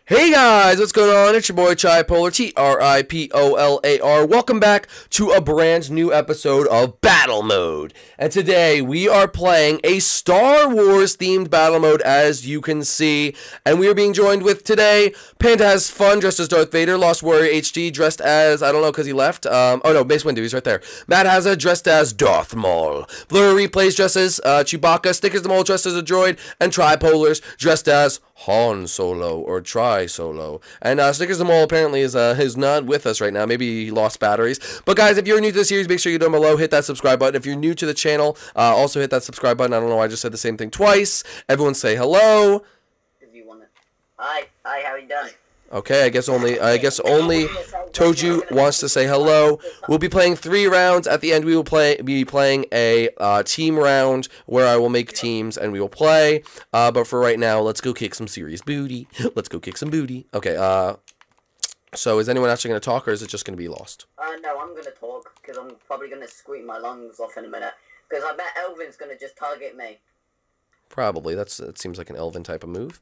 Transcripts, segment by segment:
Hey guys, what's going on? It's your boy Tripolar, Tripolar. Welcome back to a brand new episode of Battle Mode. And today we are playing a Star Wars themed battle mode, as you can see. And we are being joined with today Panda Has Fun dressed as Darth Vader, Lost Warrior HD dressed as, I don't know because he left. Oh no, Mace Windu, he's right there. Matt Hazza dressed as Darth Maul. Blur Replays dressed as Chewbacca, Stickers the Mole dressed as a droid, and Tripolars dressed as Han Solo or Tri-Solo. And Snickers the Mole apparently is not with us right now. Maybe he lost batteries. But guys, if you're new to the series, make sure you down below, hit that subscribe button. If you're new to the channel, also hit that subscribe button. I don't know why I just said the same thing twice. Everyone say hello. If you want it. Hi, how you doing? Okay, I guess only Toju wants to say hello. We'll be playing 3 rounds. At the end, we will be playing a team round where I will make teams and we will play. But for right now, let's go kick some serious booty. Let's go kick some booty. Okay. So is anyone actually going to talk, or is it just going to be lost? No, I'm going to talk because I'm probably going to squeak my lungs off in a minute. Because I bet Elvin's going to just target me. Probably. That seems like an Elvin type of move.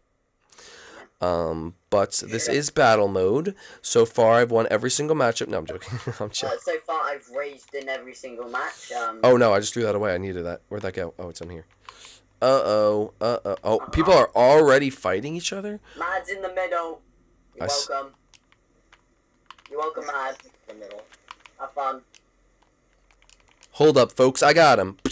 But this is battle mode. So far, I've won every single matchup. No, I'm joking. I'm joking. So far, I've raged in every single match. Oh, no, I just threw that away. I needed that. Where'd that go? Oh, it's in here. Uh-oh. Oh, people are already fighting each other? Mad's in the middle. You're welcome. You're welcome, Mad. In the middle. Have fun. Hold up, folks. I got him.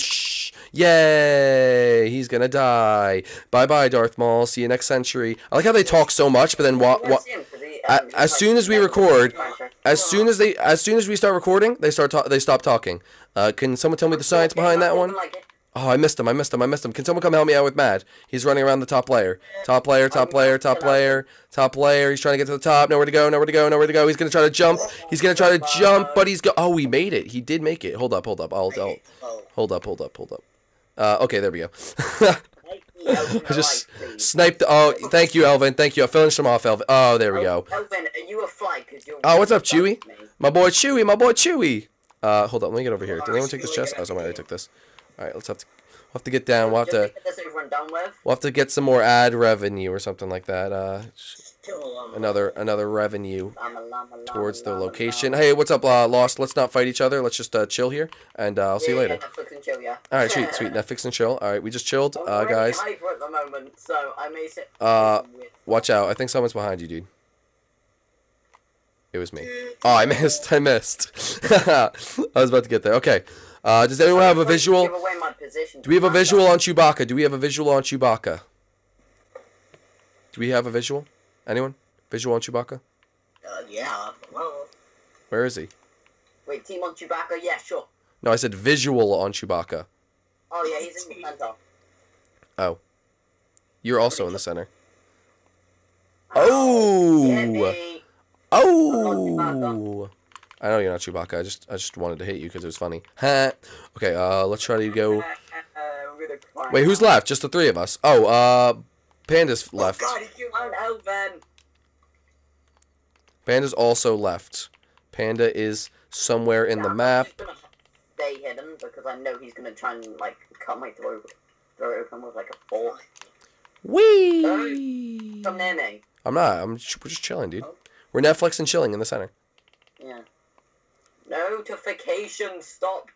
Yay! He's gonna die. Bye-bye, Darth Maul. See you next century. I like how they talk so much, but then as soon as we record, as soon as we start recording, they stop talking. Can someone tell me the science behind that one? Oh, I missed him. Can someone come help me out with Mad? He's running around the top layer. Top layer. He's trying to get to the top. Nowhere to go. He's gonna try to jump. But oh, he made it. He did make it. Hold up. Hold up. Okay, there we go. I just sniped. Oh, thank you, Elvin. Thank you. I finished him off, Elvin. Oh, there we go. Elvin, are you a fly? Oh, what's up, Chewie? My boy Chewie. Hold up. Let me get over here. Did anyone take this chest? Oh, somebody took this. All right, we'll have to get down. We'll have to get some more ad revenue or something like that. Another revenue towards the location. Hey, what's up, Lost? Let's not fight each other. Let's just chill here, and I'll see you later. Netflix and chill, yeah. All right, sweet. Netflix and chill. All right, we just chilled, guys. At the moment, so I may sit watch out. I think someone's behind you, dude. It was me. Oh, I missed. I was about to get there. Okay. Does anyone have a visual? Do we have a visual on Chewbacca? Do we have a visual? Anyone? Visual on Chewbacca? Yeah. Well. Where is he? Wait, team on Chewbacca? Yeah, sure. No, I said visual on Chewbacca. Oh, yeah, he's in the center. Oh. You're also in the center. Oh! Oh! I know you're not Chewbacca. I just wanted to hit you because it was funny. Okay, let's try to go. Wait, who's left? Just the 3 of us. Oh, Panda's left. Oh, God, Elvin. Panda's also left. Panda is somewhere in the map. I'm just gonna stay hidden because I know he's gonna try and like cut my throat open with like a fork. Whee! Come near me. I'm not. We're just chilling, dude. We're Netflix and chilling in the center. Yeah. Notification stop.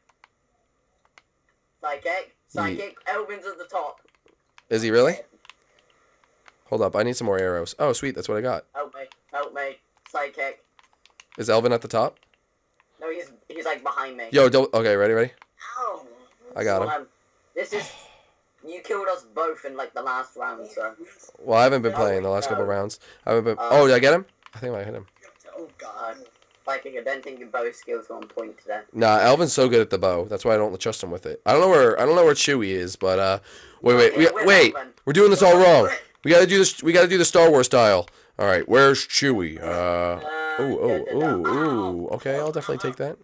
Psychic. Elvin's at the top. Is he really? Hold up, I need some more arrows. Oh, sweet, that's what I got. Help me. Psychic. Is Elvin at the top? No, he's like behind me. Yo, okay, ready? Ow. I got him. You killed us both in like the last round, so. Well, I haven't been playing the last couple rounds. I haven't been. Oh, did I get him? I think I might hit him. Oh God. Psychic, I don't think your bow skills are on point today. Nah, Elvin's so good at the bow. That's why I don't trust him with it. I don't know where Chewie is, but wait. We're doing this all wrong. We gotta do this. We gotta do the Star Wars style. All right, where's Chewie? Ooh. Okay, I'll definitely take that.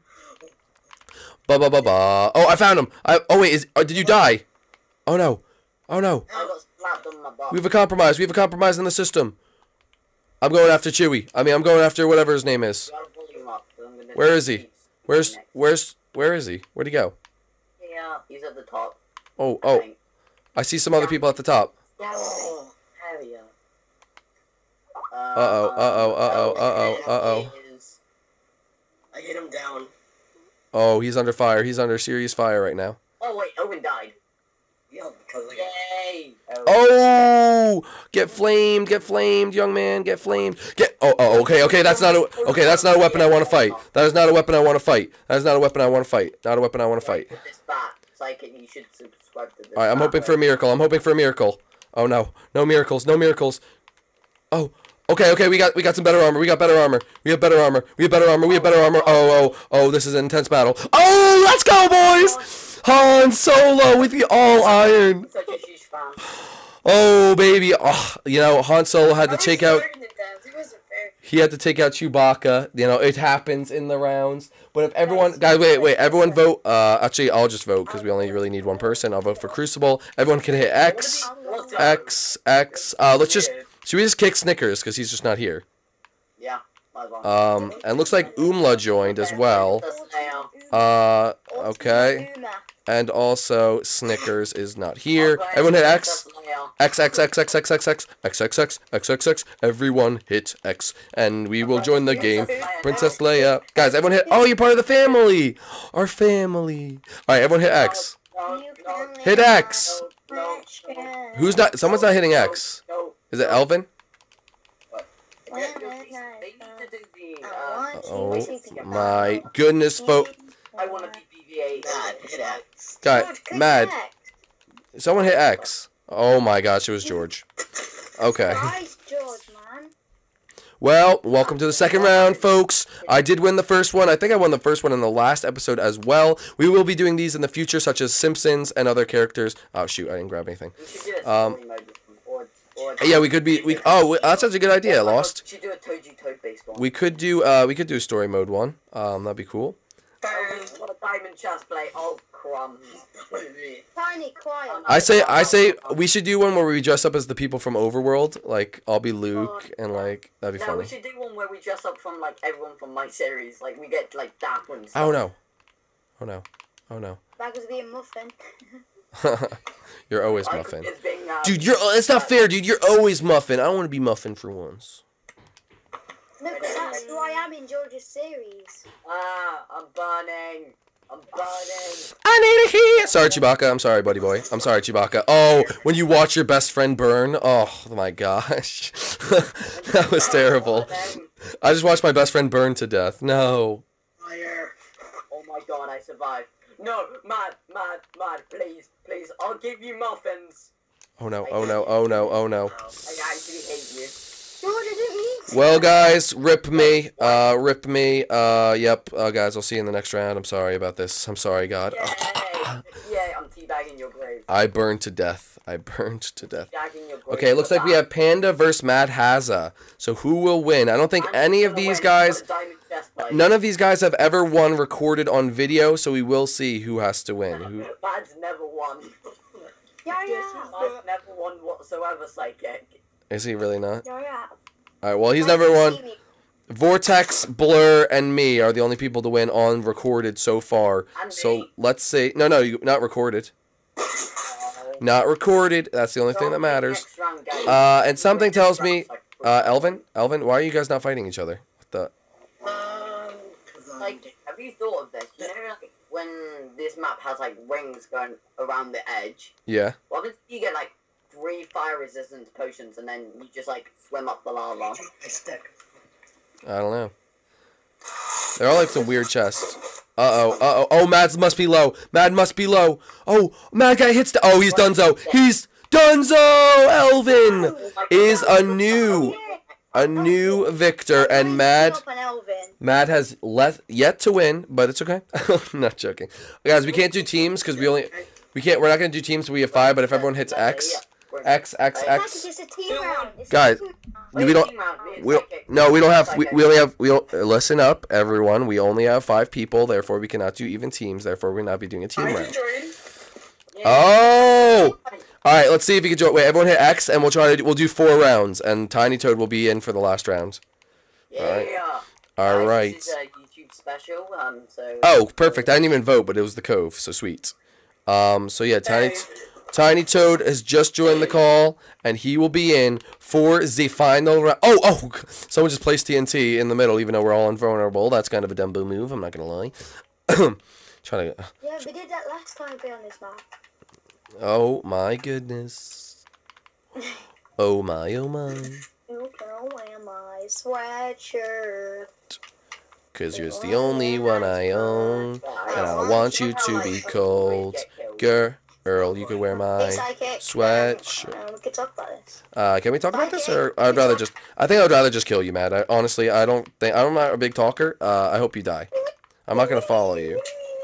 Oh, I found him. Oh wait, did you die? Oh no. I got slapped on my butt. We have a compromise. in the system. I'm going after Chewie. I'm going after whatever his name is. Where is he? Where is he? Where'd he go? Yeah, he's at the top. Oh. I see some other people at the top. Yeah. Uh-oh, uh-oh, uh-oh, uh-oh, uh-oh. I hit him down. Oh, he's under fire. He's under serious fire right now. Oh, wait, Owen died. Yeah, because Yay! Oh! Get flamed, young man, get flamed. Okay, that's not a weapon I want to fight. That is not a weapon I want to fight. Not a weapon I want to fight. This back. Psychic, you should subscribe to this. Alright, I'm hoping for a miracle. Oh no. No miracles. Oh. Okay, we got some better armor. We have better armor. Oh, this is an intense battle. Oh, let's go, boys! Han Solo with the all iron. I'm such a huge fan. Oh, baby. Oh, you know, Han Solo had to take out... He had to take out Chewbacca. You know, it happens in the rounds. But if everyone... Guys, wait. Everyone vote. Actually, I'll just vote because we only really need one person. I'll vote for Crucible. Everyone can hit X. X. Let's just... Should we just kick Snickers because he's just not here? Yeah. And looks like Umla joined as well. Okay. And also Snickers is not here. Everyone hit X. X. Everyone hit X. And we will join the game. Princess Leia. Guys, everyone hit... Oh, you're part of the family. Our family. Alright, everyone hit X. Hit X. Who's not... Someone's not hitting X. Is it Elvin? Oh my goodness, folks. I want to be BB-8. Guy, Mad. Someone hit X. Oh my gosh, it was George. Okay. Well, welcome to the second round, folks. I did win the first one. I think I won the first one in the last episode as well. We will be doing these in the future, such as Simpsons and other characters. Oh shoot, I didn't grab anything. Yeah, we could be. Oh, that's such a good idea. Lost. We should do a Toad based one. We could do story mode one. That'd be cool. What a diamond chest plate. Oh crumbs. Tiny, quiet. I say we should do one where we dress up as the people from Overworld. Like I'll be Luke and like that'd be no, funny. We should do one where we dress up from like everyone from my series. Like we get like dark ones. Oh no. That was being muffin. You're always Muffin. Dude, it's not fair, dude. You're always Muffin. I don't want to be Muffin for once. No, but that's who I am in George's series. I'm burning. I need a heat. Sorry, Chewbacca. I'm sorry, buddy boy. I'm sorry, Chewbacca. Oh, when you watch your best friend burn. Oh my gosh. That was terrible. I just watched my best friend burn to death. No. Fire. Oh my god, I survived. No, Mad, please, I'll give you muffins. Oh no. I actually hate you. George, I didn't mean to. Well, guys, rip me. Yep. Guys, I'll see you in the next round. I'm sorry about this. I'm sorry, God. Yeah, I'm teabagging your grave. I burned to death. Teabagging your grave. Okay, it looks like we have Panda versus Mad Hazza. So who will win? I don't think any of these guys... None of these guys have ever won recorded on video, so we will see who has to win. Bad's never won. Yeah. I've never won whatsoever, Psychic. Is he really not? Yeah. Alright, well, he's never won. Vortex, Blur, and me are the only people to win on recorded so far. So let's see. No, not recorded. Not recorded. That's the only thing that matters. And something tells me... Elvin, why are you guys not fighting each other? What the... Like, have you thought of this? You know, like, when this map has, like, rings going around the edge? Yeah. What if you get, like, 3 fire resistance potions and then you just, like, swim up the lava? I don't know. They're all, like, some weird chests. Uh-oh. Oh, Mad must be low. Oh, Mad guy hits the... Oh, he's Dunzo. He's Dunzo! Elvin is a new victor, and Mad has yet to win, but it's okay. I'm not joking, guys. We can't do teams because we're not gonna do teams till we have 5. But if everyone hits X, guys, we listen up, everyone. We only have 5 people, therefore we cannot do even teams. Therefore, we'll not be doing a team round. Oh. All right, let's see if you can join. Wait, everyone hit X, and we'll do 4 rounds, and Tiny Toad will be in for the last round. Yeah. All right. This is a YouTube special. So. Oh, perfect. I didn't even vote, but it was the Cove, so sweet. So yeah, Tiny. Tiny Toad has just joined the call, and he will be in for the final round. Oh! Someone just placed TNT in the middle, even though we're all invulnerable. That's kind of a Dumbo move, I'm not going to lie. Trying to... Yeah, we did that last time we on this map. Oh, my goodness. Oh, my, oh, my. You can wear my sweatshirt. Cause you're the only one I own, and I want you to be cold. Girl, you could wear my sweatshirt. We could talk about this. Can we talk about this, or I'd rather just? I think I'd rather just kill you, Matt. Honestly, I'm not a big talker. I hope you die. I'm not gonna follow you.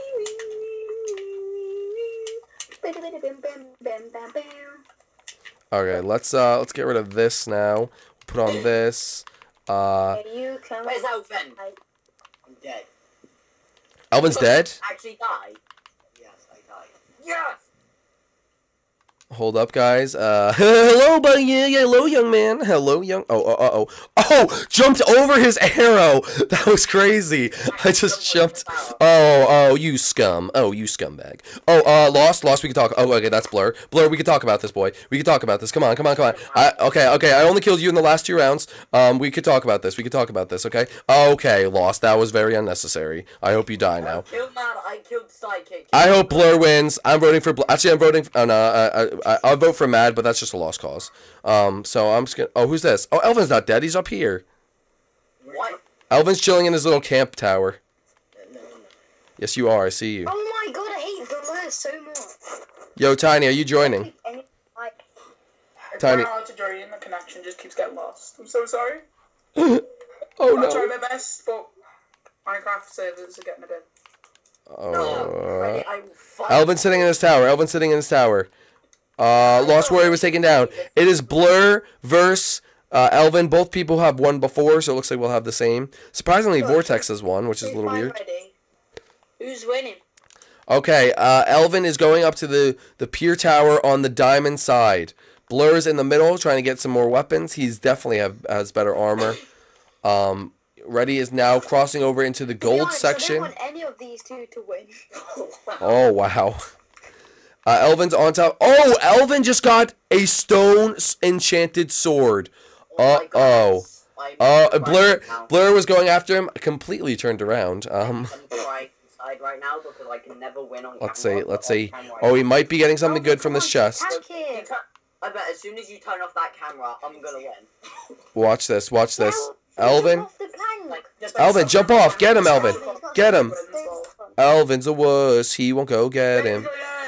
Okay, let's get rid of this now. Put on this. Where's Elvin? I'm dead. Elvin's dead? Actually died? Yes, I died. Yes! Hold up, guys. Hello, buddy. Yeah, hello, young man. Hello, young. Oh, jumped over his arrow. That was crazy. I just jumped. Oh, you scum. Oh, you scumbag. Oh, lost. We can talk. Oh, okay, that's Blur. Blur, we can talk about this, boy. We can talk about this. Come on. Okay. I only killed you in the last 2 rounds. We could talk about this. Okay. Okay, lost. That was very unnecessary. I hope you die now. I killed Sidekick. I hope Blur wins. I'm voting for Blur. Actually, I'm voting. Oh no. I'll vote for Mad, but that's just a lost cause. So I'm just gonna. Oh, who's this? Oh, Elvin's not dead. He's up here. What? Elvin's chilling in his little camp tower. Yes, you are. I see you. Oh my god, I hate Blur so much. Yo, Tiny, are you joining? Tiny. I'm not allowed to join. The connection just keeps getting lost. I'm so sorry. Oh I'll try no. my best, but Minecraft servers are getting a bit. Oh. Elvin's sitting in his tower. Lost Warrior was taken down. It is Blur versus Elvin. Both people have won before, so it looks like we'll have the same. Surprisingly, Vortex has won, which is a little weird. Who's winning? Okay, Elvin is going up to the pier tower on the diamond side. Blur's in the middle, trying to get some more weapons. He's definitely has better armor. Reddy is now crossing over into the gold section. I don't want any of these two to win. Oh, wow. Elvin's on top. Oh, Elvin just got a stone enchanted sword. Blur was going after him. Completely turned around. Right now because I can never win on Let's see. Oh, he might be getting something good from this chest. I bet as soon as you turn off that camera, I'm gonna win. Watch this. Elvin. Elvin, jump off. Get him, Elvin. Get him. Elvin's a wuss. He won't go get him.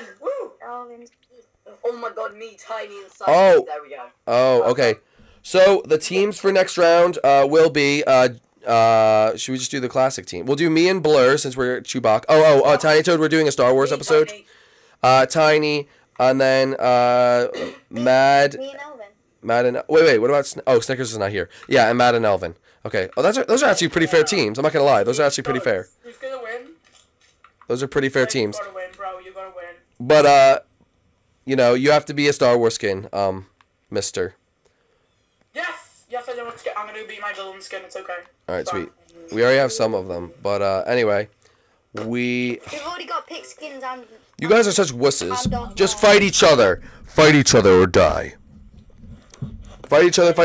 Oh my god, me, Tiny, and Sidekick. Oh. There we go. Oh, okay. So the teams for next round will be should we just do the classic team? We'll do me and Blur since we're Chewbacca. Tiny Toad, we're doing a Star Wars episode. Tiny, and then Mad. Me and Elvin. Mad and wait, what about Snickers is not here. Yeah, and Mad and Elvin. Okay. Oh, those are actually pretty fair teams. I'm not gonna lie. Those are actually pretty fair. Who's gonna win? Those are pretty fair teams. You gotta win, bro. You gotta win. But you know, you have to be a Star Wars skin, Mister. Yes, I know what to get. I'm gonna be my villain skin. It's okay. All right, sweet. We already have some of them, but anyway, We've already got pig skins and. You guys are such wusses. Just fight each other. Fight each other or die. Fight each other.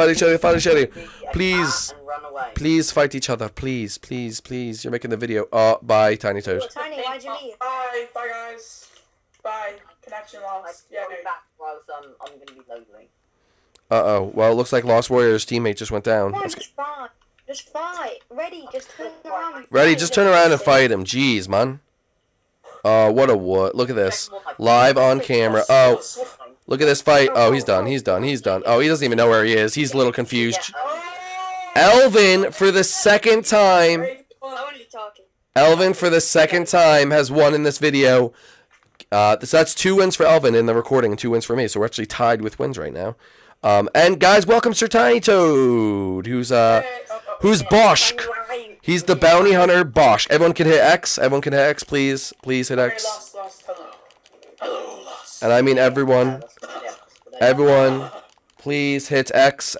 Please fight each other. Please. You're making the video. Bye, Tiny Toad. Tiny, why'd you leave? Bye, guys. Bye. Connection lost. Yeah, dude. I'm gonna be loading. Well, it looks like Lost Warrior's teammate just went down. No, just fight. Ready, just turn around and Ready, just turn around and fight him. Jeez, man. What a what? Look at this. Live on camera. Oh, look at this fight. Oh, he's done. Oh, he doesn't even know where he is. He's a little confused. Elvin, for the second time. Elvin, for the second time, has won in this video. So that's 2 wins for Elvin in the recording and 2 wins for me. So we're actually tied with wins right now. And guys, welcome Sir Tiny Toad, who's Bosch. He's the bounty hunter Bosch. Everyone can hit X. Please hit X. Hello. And I mean everyone. Everyone, please hit X.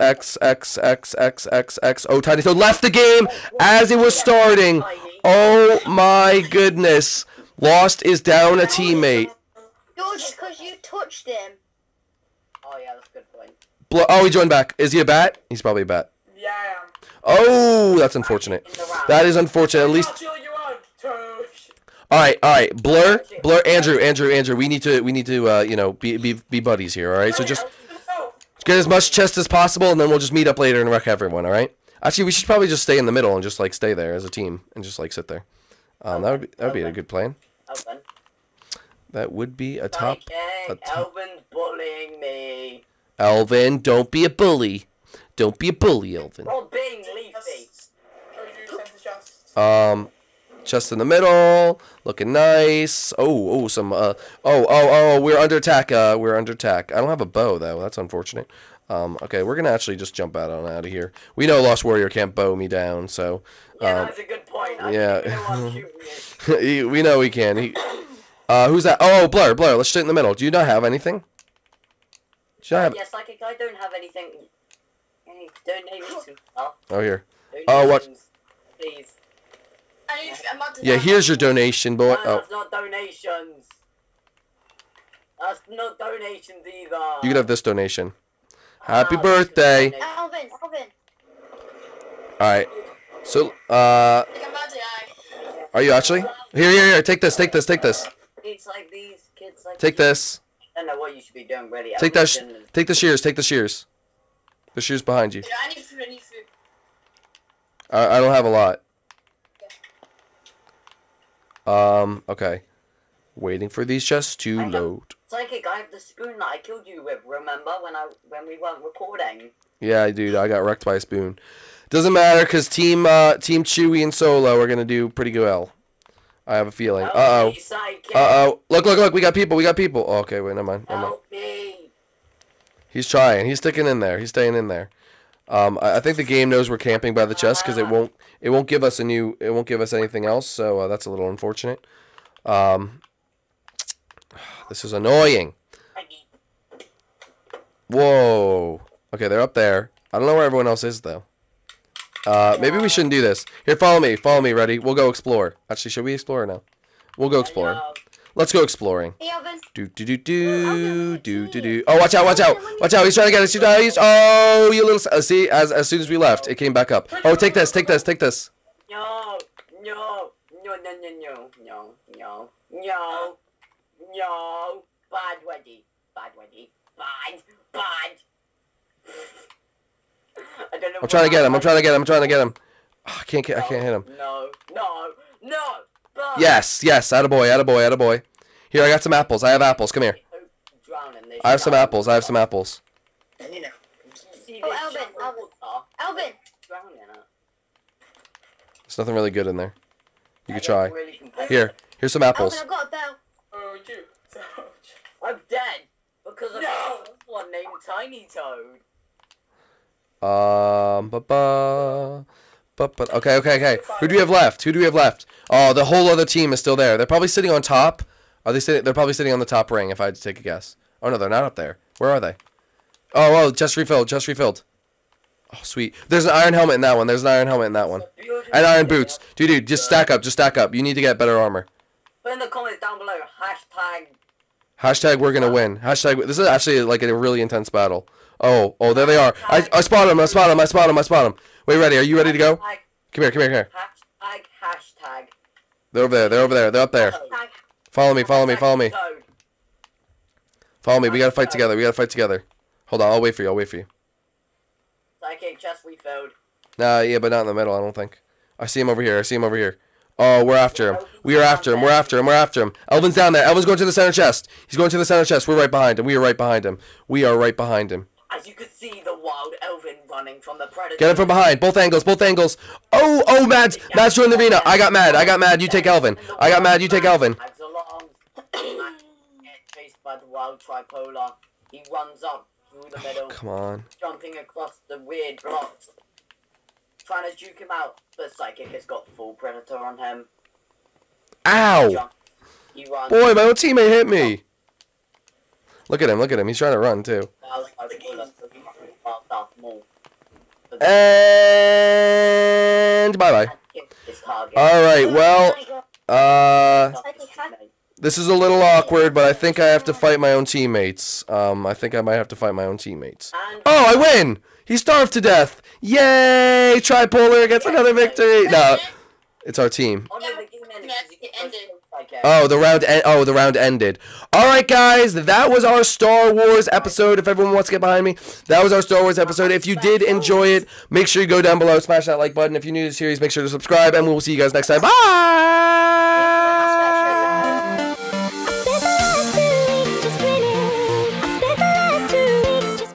Oh, Tiny Toad left the game as it was starting. Oh my goodness. Lost is down a teammate. George, because you touched him. Oh yeah, that's a good point. Oh, he joined back. Is he a bat? He's probably a bat. Yeah, I am. Oh, that's unfortunate. In the round. That is unfortunate. At least. I'll chill you out, Tosh. All right. Blur, Andrew. We need to, you know, be buddies here. All right. So just get as much chest as possible, and then we'll just meet up later and wreck everyone. All right. Actually, we should probably just stay in the middle and just like stay there as a team and just like sit there. That would be a good plan. Elvin. That would be a top. Elvin's bullying me. Elvin, don't be a bully. Don't be a bully, Elvin. Not being leafy. Chest in the middle, looking nice. Some. We're under attack. We're under attack. I don't have a bow though. That's unfortunate. Okay, we're gonna actually just jump out of here. We know Lost Warrior can't bow me down, so. Yeah, that's a good point. We know he can. Who's that? Oh, Blur. Let's sit in the middle. Do you not have anything? Yes, Psychic, I don't have anything. Hey, donate me some stuff. Oh, here. Oh, what? Please. Yeah, here's your donation, boy. No, that's not donations. That's not donations either. You can have this donation. Happy birthday. Elvin. Alright. So, are you actually? Here. Take this. It's like these kids like. Take this. I don't know what you should be doing, really. Take the shears. The shears behind you. I need food. I don't have a lot. Okay. Waiting for these chests to load. Psychic, I have the spoon that I killed you with, remember? When we weren't recording. Yeah, dude, I got wrecked by a spoon. Doesn't matter, because Team Chewy and Solo are going to do pretty well. I have a feeling. Uh-oh. Look, we got people. Oh, okay, wait, never mind. Help me. He's trying. He's sticking in there. He's staying in there. I think the game knows we're camping by the chest because it won't give us anything else, so that's a little unfortunate. This is annoying. Whoa. Okay, they're up there. I don't know where everyone else is though. Maybe we shouldn't do this. Here, follow me. Ready? We'll go explore. Actually, should we explore now? We'll go explore. Let's go exploring. Hey, Elvin. Do. Oh, watch out. He's trying to get us. Oh, you little. See, as soon as we left, it came back up. Oh, take this. No. Bad Weddy. I don't know. I'm trying to get him. Oh, I can't hit him. No. Bad. Yes. Attaboy. Here, I got some apples. I have apples. Come here. I have some apples. Oh, Elvin. There's nothing really good in there. You could try. Here's some apples. Elvin, I've got a bell. Oh, you. I'm dead because of one named Tiny Toad. Okay. Who do we have left? Oh, the whole other team is still there. They're probably sitting on top. Are they sitting? They're probably sitting on the top ring. If I had to take a guess. Oh no, they're not up there. Where are they? Oh, just refilled. Oh, sweet. There's an iron helmet in that one. And iron boots. Dude, just stack up. You need to get better armor. Put in the comments down below. Hashtag we're gonna win. Hashtag this is actually like a really intense battle. Oh, there they are. I spot him. Wait, ready? Are you ready to go? Come here. Hashtag. They're over there. They're up there. Follow me. We gotta fight together. Hold on, I'll wait for you. Psychic chest refilled. Nah, yeah, but not in the middle, I don't think. I see him over here. Oh, we're after him. We're after him. Elvin's down there. Elvin's going to the center chest. He's going to the center chest. We're right behind him. We are right behind him. As you can see, the wild Elvin running from the predator. Get him from behind. Both angles. Oh, Mads joined the arena. I got mad. You take Elvin. Chased by the wild tripolar. He runs up through the middle. Come on. Jumping across the weird blocks. Trying to juke him out, but Psychic has got full predator on him. Ow! He runs. Boy, my own teammate hit me. Look at him. He's trying to run too. And bye. All right. Well, This is a little awkward, but I think I have to fight my own teammates. I think I might have to fight my own teammates. Oh, I win! He starved to death. Yay! Tripolar gets another victory. No, it's our team. Oh, the round ended. All right, guys, that was our Star Wars episode. If everyone wants to get behind me, that was our Star Wars episode. If you did enjoy it, make sure you go down below, smash that like button. If you're new to the series, make sure to subscribe, and we'll see you guys next time. Bye.